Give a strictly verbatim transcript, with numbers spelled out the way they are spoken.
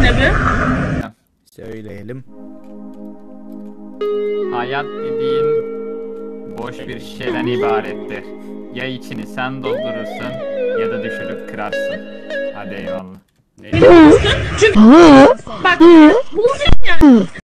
bir. Söyleyelim. Hayat dediğin boş bir şişeden ibarettir. Ya içini sen doldurursun ya da düşürüp kırarsın. Hadi eyvallah. Çünkü bak, bu yani.